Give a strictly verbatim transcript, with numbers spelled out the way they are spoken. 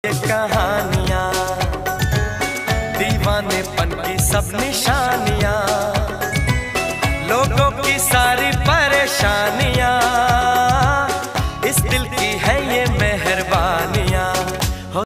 ये कहानियाँ, दीवानेपन की सब निशानियाँ, लोगों की सारी परेशानी